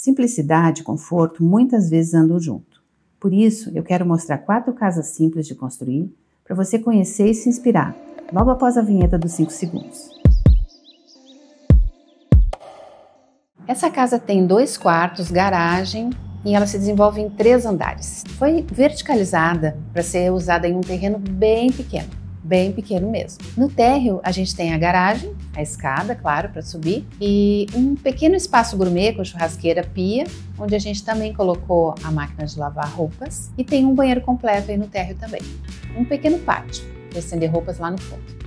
Simplicidade e conforto muitas vezes andam junto. Por isso, eu quero mostrar 4 casas simples de construir para você conhecer e se inspirar, logo após a vinheta dos 5 segundos. Essa casa tem 2 quartos, garagem e ela se desenvolve em 3 andares. Foi verticalizada para ser usada em um terreno bem pequeno mesmo. No térreo a gente tem a garagem, a escada, claro, para subir, e um pequeno espaço gourmet com churrasqueira, pia, onde a gente também colocou a máquina de lavar roupas, e tem um banheiro completo aí no térreo também. Um pequeno pátio para estender roupas lá no fundo.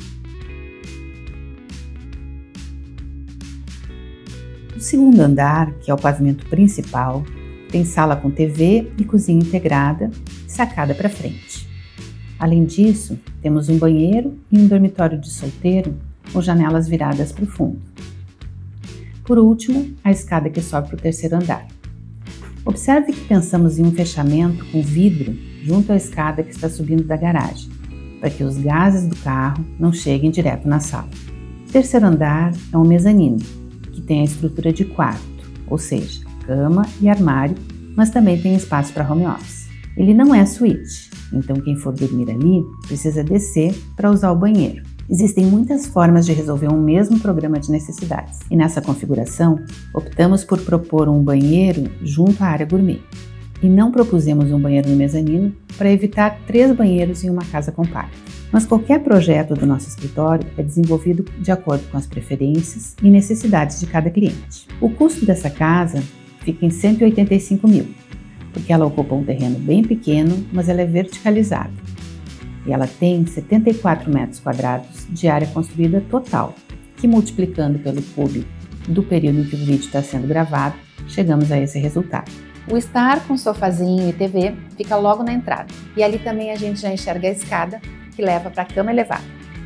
O segundo andar, que é o pavimento principal, tem sala com TV e cozinha integrada e sacada para frente. Além disso, temos um banheiro e um dormitório de solteiro com janelas viradas para o fundo. Por último, a escada que sobe para o terceiro andar. Observe que pensamos em um fechamento com vidro junto à escada que está subindo da garagem, para que os gases do carro não cheguem direto na sala. O terceiro andar é um mezanino, que tem a estrutura de quarto, ou seja, cama e armário, mas também tem espaço para home office. Ele não é suíte, então quem for dormir ali precisa descer para usar o banheiro. Existem muitas formas de resolver um mesmo programa de necessidades, e nessa configuração optamos por propor um banheiro junto à área gourmet, e não propusemos um banheiro no mezanino para evitar 3 banheiros em uma casa compacta. Mas qualquer projeto do nosso escritório é desenvolvido de acordo com as preferências e necessidades de cada cliente. O custo dessa casa fica em 185 mil, porque ela ocupa um terreno bem pequeno, mas ela é verticalizada. E ela tem 74 metros quadrados de área construída total, que multiplicando pelo PUB do período em que o vídeo está sendo gravado, chegamos a esse resultado. O estar com sofazinho e TV fica logo na entrada, e ali também a gente já enxerga a escada que leva para a cama elevada.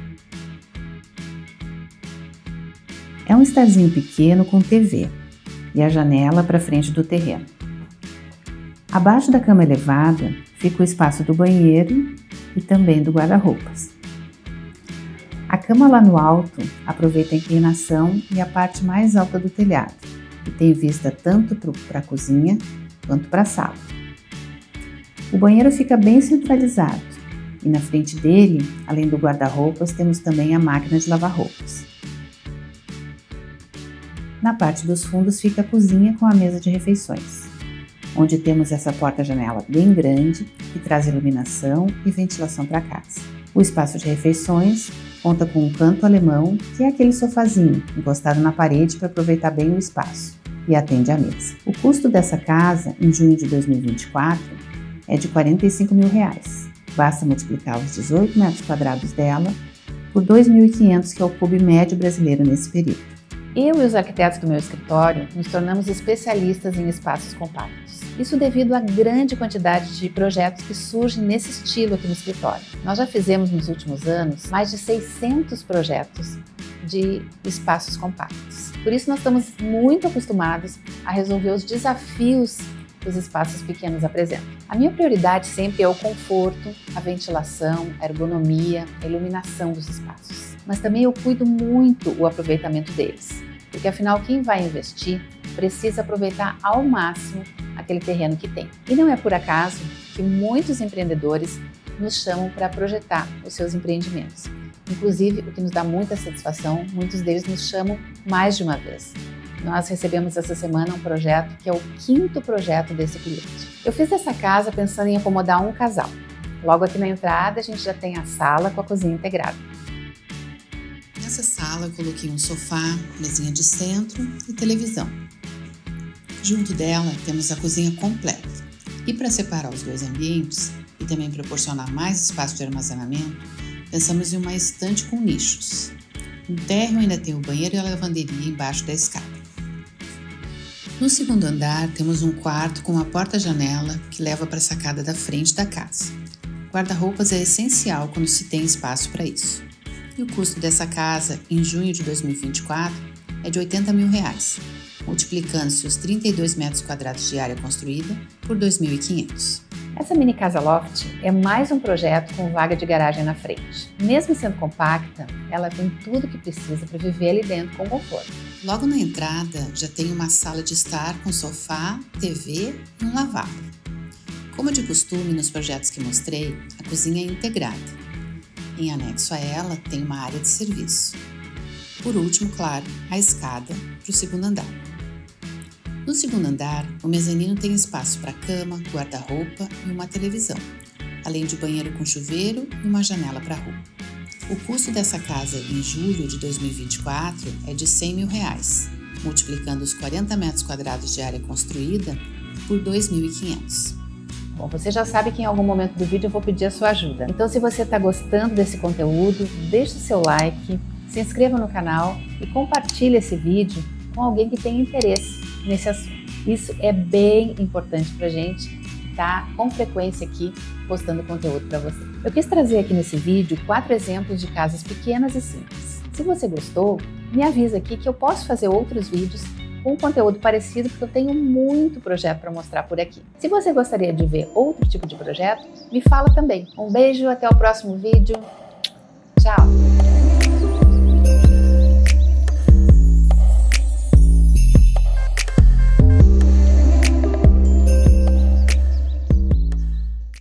É um estarzinho pequeno com TV e a janela para frente do terreno. Abaixo da cama elevada fica o espaço do banheiro e também do guarda-roupas. A cama lá no alto aproveita a inclinação e a parte mais alta do telhado e tem vista tanto para a cozinha quanto para a sala. O banheiro fica bem centralizado e na frente dele, além do guarda-roupas, temos também a máquina de lavar roupas. Na parte dos fundos fica a cozinha com a mesa de refeições, onde temos essa porta-janela bem grande que traz iluminação e ventilação para casa. O espaço de refeições conta com um canto alemão, que é aquele sofazinho encostado na parede para aproveitar bem o espaço e atende à mesa. O custo dessa casa, em junho de 2024, é de R$ 45 mil. Basta multiplicar os 18 metros quadrados dela por 2.500, que é o PUB médio brasileiro nesse período. Eu e os arquitetos do meu escritório nos tornamos especialistas em espaços compactos. Isso devido à grande quantidade de projetos que surgem nesse estilo aqui no escritório. Nós já fizemos nos últimos anos mais de 600 projetos de espaços compactos. Por isso nós estamos muito acostumados a resolver os desafios que os espaços pequenos apresentam. A minha prioridade sempre é o conforto, a ventilação, a ergonomia, a iluminação dos espaços. Mas também eu cuido muito o aproveitamento deles, porque afinal quem vai investir precisa aproveitar ao máximo aquele terreno que tem. E não é por acaso que muitos empreendedores nos chamam para projetar os seus empreendimentos. Inclusive, o que nos dá muita satisfação, muitos deles nos chamam mais de uma vez. Nós recebemos essa semana um projeto que é o 5º projeto desse cliente. Eu fiz essa casa pensando em acomodar um casal. Logo aqui na entrada a gente já tem a sala com a cozinha integrada. Nessa sala eu coloquei um sofá, mesinha de centro e televisão. Junto dela temos a cozinha completa. E para separar os 2 ambientes e também proporcionar mais espaço de armazenamento, pensamos em uma estante com nichos. No térreo ainda tem o banheiro e a lavanderia embaixo da escada. No segundo andar temos um quarto com uma porta-janela que leva para a sacada da frente da casa. Guarda-roupas é essencial quando se tem espaço para isso. E o custo dessa casa, em junho de 2024, é de R$ 80 mil, multiplicando-se os 32 metros quadrados de área construída por 2.500. Essa mini casa loft é mais um projeto com vaga de garagem na frente. Mesmo sendo compacta, ela tem tudo o que precisa para viver ali dentro com conforto. Logo na entrada já tem uma sala de estar com sofá, TV e um lavabo. Como de costume nos projetos que mostrei, a cozinha é integrada. Em anexo a ela tem uma área de serviço. Por último, claro, a escada para o segundo andar. No segundo andar, o mezanino tem espaço para cama, guarda-roupa e uma televisão, além de banheiro com chuveiro e uma janela para a rua. O custo dessa casa em julho de 2024 é de R$100 mil, multiplicando os 40 metros quadrados de área construída por 2.500. Bom, você já sabe que em algum momento do vídeo eu vou pedir a sua ajuda. Então, se você está gostando desse conteúdo, deixe o seu like, se inscreva no canal e compartilhe esse vídeo com alguém que tenha interesse nesse assunto. Isso é bem importante para a gente estar com frequência aqui postando conteúdo para você. Eu quis trazer aqui nesse vídeo 4 exemplos de casas pequenas e simples. Se você gostou, me avisa aqui que eu posso fazer outros vídeos com conteúdo parecido, porque eu tenho muito projeto para mostrar por aqui. Se você gostaria de ver outro tipo de projeto, me fala também. Um beijo, até o próximo vídeo. Tchau!